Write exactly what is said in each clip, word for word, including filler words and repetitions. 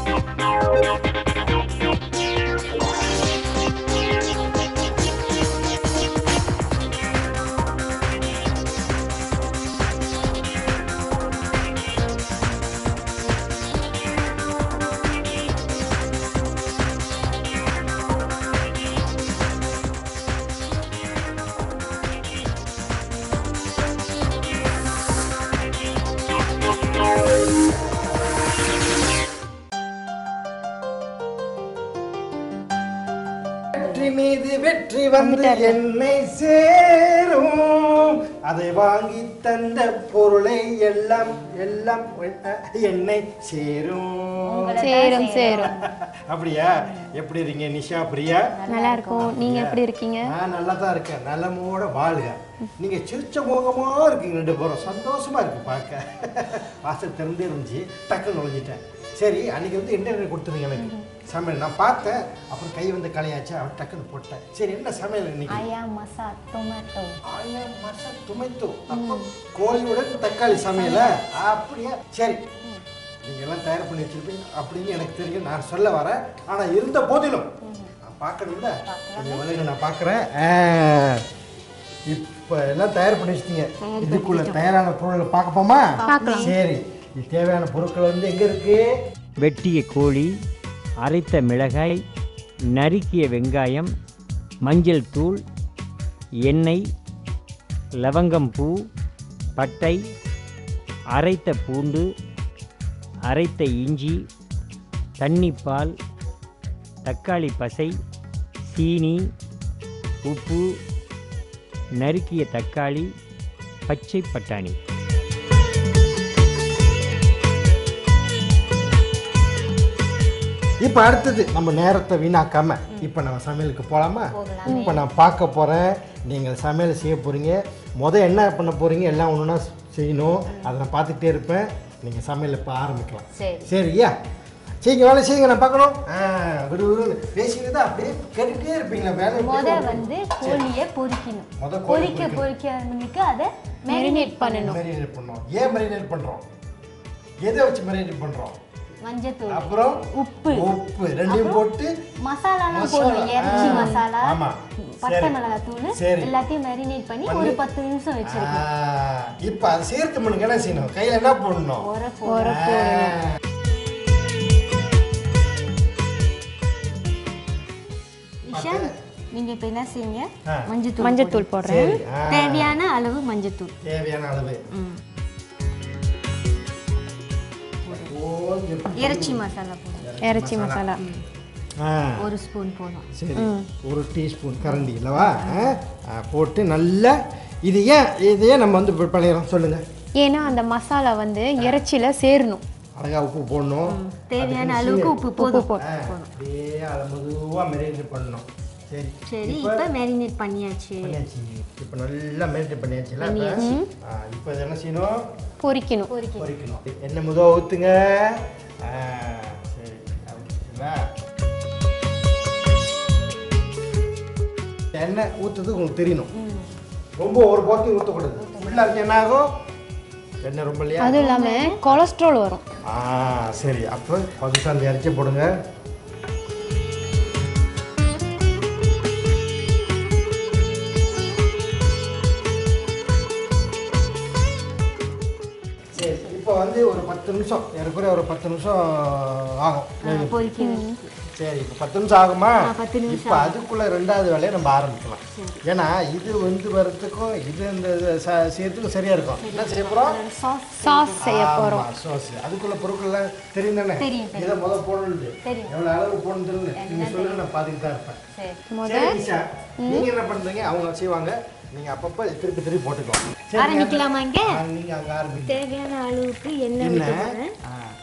மீது வெற்றி வந்து என்னை சேரும் அதை வாங்கி தந்த பொருளை எல்லாம் எல்லாம் என்னை சேரும் சேரும் சேரும் அப்படியா? எப்படி இருக்கீங்க நிஷா பிரியா? நல்லா இருக்கும். நீங்க எப்படி இருக்கீங்க? நான் நல்லா தான் இருக்கேன். நலமோட வாழ்க. நீங்க சிரிச்ச முகமா இருக்கீங்க, ரெண்டு பேரும் சந்தோஷமா இருக்கு பார்க்க. வாசல் திறந்தே இருந்துச்சு, டக்குன்னு நுழைஞ்சிட்டேன். சரி, அன்னைக்கு வந்து இன்டர்வியூ கொடுத்துருங்க எனக்கு சமையல். நான் பார்த்தேன், அப்புறம் கை வந்து கலையாச்சு, அவர் டக்குன்னு போட்டேன். சரி, என்ன சமையல் இன்னைக்கு? ஆயா மசா டொமேட்டோ. ஆயா மசா டொமேட்டோ. அப்போ கோழியுடன் தக்காளி சமையல? அப்படியா? சரி, நீங்க எல்லாம் தயார் பண்ணி வச்சிருப்பீங்க அப்படின்னு எனக்கு தெரியும். நான் சொல்ல வரேன், ஆனா இருந்த போதிலும் நான் பார்க்கணும்ல, கொஞ்சம் விலைங்க நான் பார்க்குறேன். இப்போ எல்லாம் தயார் பண்ணி வச்சிட்டீங்க. இதுக்குள்ள தயாரான பொருளை பார்க்க போமா? சரி, இது தேவையான பொருட்கள் வந்து எங்க இருக்கு? வெட்டிய கோழி, அரைத்த மிளகாய், நறுக்கிய வெங்காயம், மஞ்சள் தூள், எண்ணெய், லவங்கம் பூ, பட்டை, அரைத்த பூண்டு, அரைத்த இஞ்சி, தண்ணிப்பால், தக்காளி பசை, சீனி, உப்பு, நறுக்கிய தக்காளி, பச்சை பட்டாணி. இப்போ அடுத்தது நம்ம நேரத்தை வீணாக்காம இப்போ நம்ம சமையலுக்கு போகலாமா? இப்போ நான் பார்க்க போகிறேன், நீங்கள் சமையல் செய்ய போகிறீங்க. முதல் என்ன பண்ண போகிறீங்க எல்லாம் ஒன்றுனா செய்யணும். அதை நான் பார்த்துக்கிட்டே இருப்பேன். நீங்கள் சமையல் இப்போ ஆரம்பிக்கலாம். சரியா? செய்யுங்க, வேலை செய்யுங்க, நான் பார்க்கணும். விடு விடு பேசிங்க தான் அப்படியே கேட்டுகிட்டே இருப்பீங்களா? வேலை முதல் வந்து கோழியை பொரிக்கணும். முதல் பொரிக்க பொரிக்க அதை மேரினேட் பண்ணணும். மேரினேட் பண்ணணும். ஏன் மேரினேட் பண்ணுறோம்? எதை வச்சு மேரினேட் பண்ணுறோம்? மஞ்சத்தூள், அப்புறம் உப்பு உப்பு ரெண்டையும் போட்டு மசாலாலாம் போடணும். இறைச்சி மசாலா, ஆமா, பட்டை மிளகாய் தூள் எல்லாத்தையும் மேரினேட் பண்ணி ஒரு பத்து நிமிஷம் வச்சிருக்கோம். இப்போ அது சேர்த்து பண்ணுங்க. என்ன செய்யணும்? கையில் என்ன போடணும்? உரப்பு. நீங்க இப்ப என்ன செய்யுங்க? மஞ்சத்தூள் மஞ்சத்தூள் போடுறேன். தேவையான அளவு மஞ்சத்தூள். தேவையான அளவு. இறைச்சி மசாலா போடுறேன். இறைச்சி மசாலா ஒரு ஸ்பூன் போடணும். சரி, ஒரு டீஸ்பூன் கரண்டி இல்லவா போட்டு நல்லா. இது ஏன் இது ஏன் நம்ம வந்து பண்ணிடுறோம் சொல்லுங்க? ஏன்னா அந்த மசாலா வந்து இறைச்சியில சேரணும். அழகா உப்பு போடணும். தேவையான அளவுக்கு உப்பு போதும். அப்படியே மெதுவாக மேரினேட் பண்ணணும். சரி சரி, இப்போ மேரினேட் பண்ணியாச்சு. பண்ணியாச்சு இப்போ நல்லா மேரினேட் பண்ணியாச்சுல. இப்போ என்ன செய்யணும்? பொரிக்கணும். பொரிக்கணும். எண்ணெய் மெதுவாக ஊற்றுங்க. சரி, எண்ணெய் ஊற்றுறது உங்களுக்கு தெரியணும். ரொம்ப ஒரு பாக்கி ஊற்றக்கூடாது. ஃபுல்லாக இருக்கு என்ன ஆகும்? எண்ணெய் ரொம்ப இல்லையா? அதுவும் இல்லாமல் கொலஸ்ட்ரால் வரும். ஆ சரி, அப்போ பதுசாக அந்த இறைச்சி போடுங்க. சரி, இப்போ வந்து ஒரு பத்து நிமிஷம் ஏறக்குறைய ஒரு பத்து நிமிஷம் ஆகும். சரி, இப்போ பத்து நிமிஷம் ஆகுமா? இப்போ அதுக்குள்ளே ரெண்டாவது வேலையை நம்ம ஆரம்பிக்கலாம். ஏன்னா இது வந்து வரத்துக்கும் இது இந்த செய்யறதுக்கும் சரியா இருக்கும். என்ன செய்ய போகிறோம்? சாஸ் செய்ய போகிறோம். சாஸ். அதுக்குள்ள பொருட்கள்லாம் தெரியும் தானே? இதை முதல் போடணுது, எவ்வளோ அளவு போடணும் தெரியுது. நீங்கள் சொல்லுங்க, நான் பார்த்துக்கிட்டு தான் இருப்பேன். நீங்கள் என்ன பண்ணுறீங்க? அவங்க செய்வாங்க, நீங்கள் அப்பப்போ திருப்பி திருப்பி போட்டுக்கோங்க. ஆரம்பிக்கலாமா? இங்கே நீங்கள் அங்கே ஆரம்பிங்க. தேவையான அளவுக்கு எண்ணெய் ஊற்றணும்.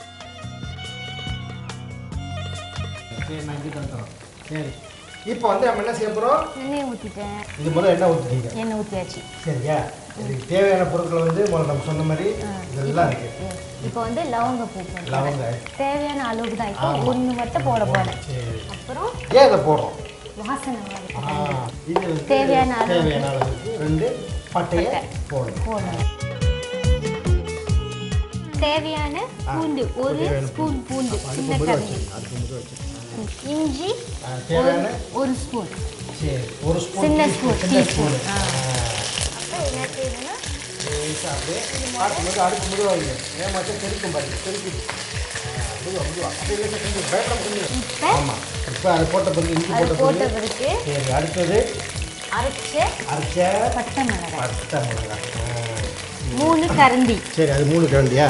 சரி, இப்போ வந்து நம்ம என்ன செய்ய போகிறோம்? எண்ணெய் ஊற்றிட்டேன். இது முதல்ல எண்ணெய் ஊற்றிட்டீங்க. எண்ணெய் ஊற்றியாச்சு. சரியா? இதுக்கு தேவையான பொருட்கள் வந்து முதல்ல நம்ம சொன்ன மாதிரி இதெல்லாம் இருக்கு. இப்போ வந்து லவங்க பூ போடுறோம். லவங்க தேவையான அளவுக்கு தான். இப்போ ஒன்று மட்டும் போட போகிறேன். சரி, அப்புறம் ஏன் இதை போடுறோம்? வாசனை இது தேவையான தேவையான அளவுக்கு ரெண்டு பட்டையை போடணும். போடணும். தேவையான பூண்டு ஒரு ஸ்பூன் பூண்டு சின்ன கரண்டி. இஞ்சி தேவையான ஒரு ஸ்பூன். சரி ஒரு ஸ்பூன் சின்ன ஸ்பூன் சின்ன ஸ்பூன். அப்புறம் என்ன செய்யணும்னா அப்படியே அடுப்பு அடுப்பு முதுவா வைங்க. ஏன் மட்டும் தெரிக்கும் பாருங்க தெரிக்குது. முதுவா முதுவா அப்படியே இல்லை கொஞ்சம் பயப்பட முடியும். இப்போ ஆமாம் இப்போ அதை போட்ட பிறகு இஞ்சி அது போட்ட போட்ட பிறகு பிறகு சரி அடுத்தது அரைச்ச அரைச்ச பட்டை மிளகாய் பட்டை மிளகாய். மூணு கரண்டி. சரி அது மூணு கரண்டியா?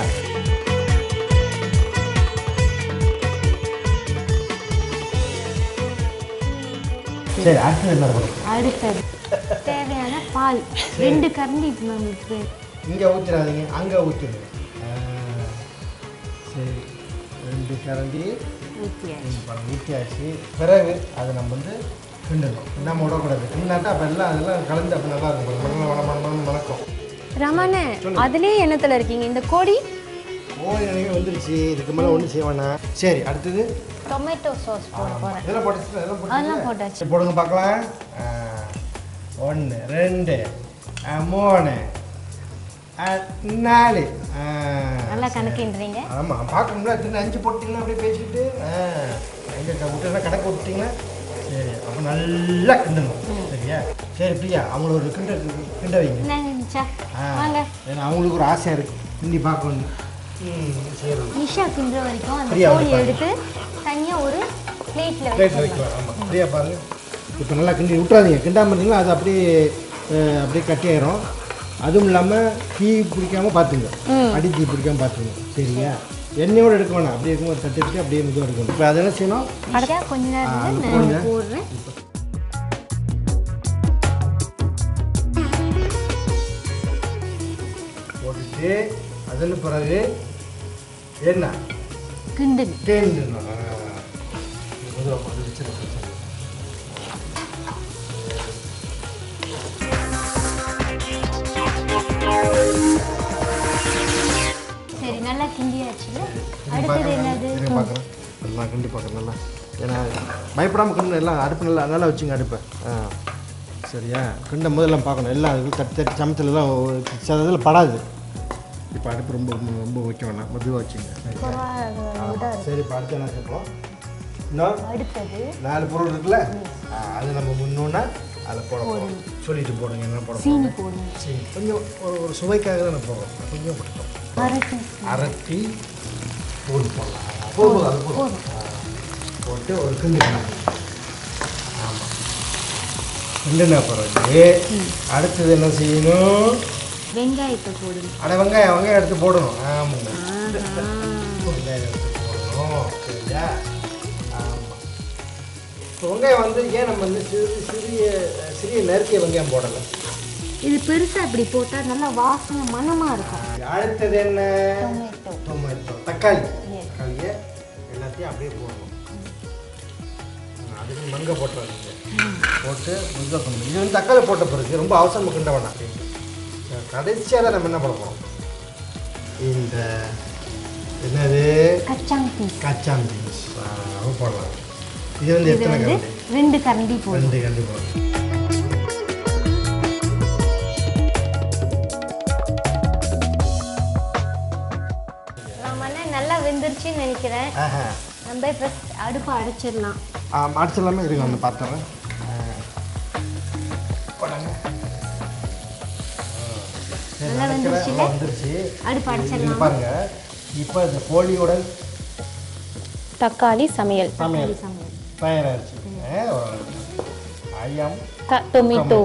சரி அடுத்தது என்ன பண்ணுறது? அடுத்தது தேவையான பால் ரெண்டு கரண்டி நம்மளுக்கு. இங்கே ஊற்றிடாதீங்க அங்கே ஊற்றிடுங்க. சரி ரெண்டு கரண்டி ஊற்றியாச்சு. ஊற்றியாச்சு. பிறகு அதை நம்ம வந்து கிண்டணும். கிண்டாமல் விடக்கூடாது. கிண்டாட்டா அப்போ எல்லாம் அதெல்லாம் கலந்து அப்போ நல்லா இருக்கும். மணம் மணம் மணம் மணம் மணக்கும். ரமணே அதுலேயே எண்ணத்தில் இருக்கீங்க. இந்த கோழி ஓடி நினைவு வந்துருச்சு. இதுக்கு மேலே ஒன்றும் செய்ய வேணாம். சரி அடுத்தது டொமேட்டோ சாஸ் போட போகிறேன். இதெல்லாம் போட்டு இதெல்லாம் அதெல்லாம் போட்டு போட்டாச்சு. போடுங்க பார்க்கலாம். ஒன்று ரெண்டு மூணு நாலு. நல்லா கணக்குன்றீங்க. ஆமாம் பார்க்கணும்னா திரும்ப அஞ்சு போட்டிங்கன்னா அப்படியே பேசிக்கிட்டு எங்கே விட்டுனா கணக்கு விட்டுட்டிங்கன்னா சரி அப்போ நல்லா கிண்டணும். சரியா? சரி பிரியா அவங்கள ஒரு கிண்ட கிண்ட வைங்க. என்னங்கச்சா வாங்க. ஏன்னா அவங்களுக்கு ஒரு ஆசையாக இருக்குது கிண்டி பார்க்கணும். ம் சரி நிஷா கிண்டுற வரைக்கும் அந்த பிரியா கோழி வந்து எடுத்து தனியாக ஒரு பிளேட்டில் பிளேட்டில் வைக்கலாம். ஆமாம் பிரியா பாருங்க. இப்போ நல்லா கிண்டி விட்றாதீங்க. கிண்டாமல் இருந்தீங்கன்னா அது அப்படியே அஹ், அப்படியே கட்டியாயிரும். அதுவும் இல்லாமல் தீ பிடிக்காமல் பார்த்துங்க. அடி தீ பிடிக்காமல் பார்த்துங்க. சரியா? எண்ணெயோடு எடுக்க வேணாம். அப்படியே இருக்கும்போது தட்டி எடுத்து அப்படியே மெதுவாக எடுக்கணும். இப்போ அதை என்ன செய்யணும்? நிஷா கொஞ்ச நேரம் நான் போடுறேன். போட்டுட்டு அதில் பிறகு என்ன கிண்டு தேண்டணும். மெதுவாக அது வச்சிருக்கேன். சரி நல்லா கிண்டியாச்சுல. அடுத்தது என்னது? பார்க்குறேன் நல்லா கிண்டி பார்க்குறேன் நல்லா. ஏன்னா பயப்படாமல் கிண்டு எல்லாம் அடுப்பு நல்லா நல்லா வச்சுங்க அடுப்பை. ஆ சரியா? கிண்டும் போது எல்லாம் பார்க்கணும். எல்லாம் அது தட்டி தட்டி சமத்துலலாம் சில இதில் படாது. இப்போ அடுப்பு ரொம்ப ரொம்ப ரொம்ப வைக்க வேணாம். மெதுவாக வச்சுங்க. சரி இப்போ அடுத்து என்ன செய்யணும்? இன்னும் அடுத்தது நாலு பொருள் இருக்குல்ல அது நம்ம முன்னோன்னா அதில் போட போகிறோம். சொல்லிட்டு போடுங்க என்ன போட சீனி போகிறோம். போடணும். சரி கொஞ்சம் ஒரு ஒரு சுவைக்காக தான் நான் போடுறோம். கொஞ்சம் போட்டுட்டோம். அரட்டி அரட்டி தூள் போடலாம். போதும் அது போதும். போட்டு ஒரு கிண்டு கிண்டு. ஆமாம் கிண்டுனா பிறகு அடுத்தது என்ன செய்யணும்? வெங்காயத்தை போடணும். அட வெங்காயம் வெங்காயம் எடுத்து போடணும். ஆமாங்க வெங்காயம் எடுத்து போடணும். சரியா? ஆமாம் இப்போ வெங்காயம் வந்து ஏன் நம்ம வந்து சிறு சிறிய சிறிய நறுக்கிய வெங்காயம் போடலை? இது பெருசாக இப்படி போட்டால் நல்லா வாசனை மணமாக இருக்கும். அடுத்தது என்ன? டொமேட்டோ. டொமேட்டோ தக்காளி. தக்காளியை எல்லாத்தையும் அப்படியே போடணும். அதுக்கு மங்க போட்டுறாங்க. போட்டு மெதுவாக பண்ணணும். இது வந்து தக்காளி போட்ட பிறகு ரொம்ப அவசரமாக கிண்ட வேணாம். கடைசியாக தான் நம்ம என்ன பண்ண போகிறோம்? இந்த என்னது கச்சாம்பி. கச்சாம்பி போடலாம். இது வந்து இது எத்தனை வந்து கரண்டி? ரெண்டு கரண்டி போடும். ரெண்டு கரண்டி போடணும். நல்லா வெந்துருச்சுன்னு நினைக்கிறேன். ஆஹா நம்ம இப்போ அடுப்பை அடைச்சிடலாம். அடிச்சிடலாமே இருங்க வந்து பார்த்துறேன். நல்லா வெந்துருச்சுல? வந்துருச்சு. அடுப்பு இது அடைச்சிடலாம். பாருங்க இப்போ இந்த கோழியோட தக்காளி சமையல் சமையல் சமையல் தயாராகிடுச்சு. ஐயம் டொமேட்டோ.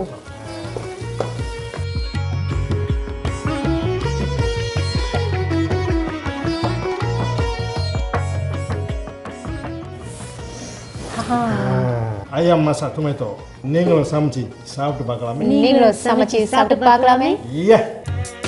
ஐயம் மசா டொமேட்டோ. நீங்களும் சமைச்சு சாப்பிட்டு பார்க்கலாமே. நீங்களும் சமைச்சு சாப்பிட்டு பார்க்கலாமே. ஐயா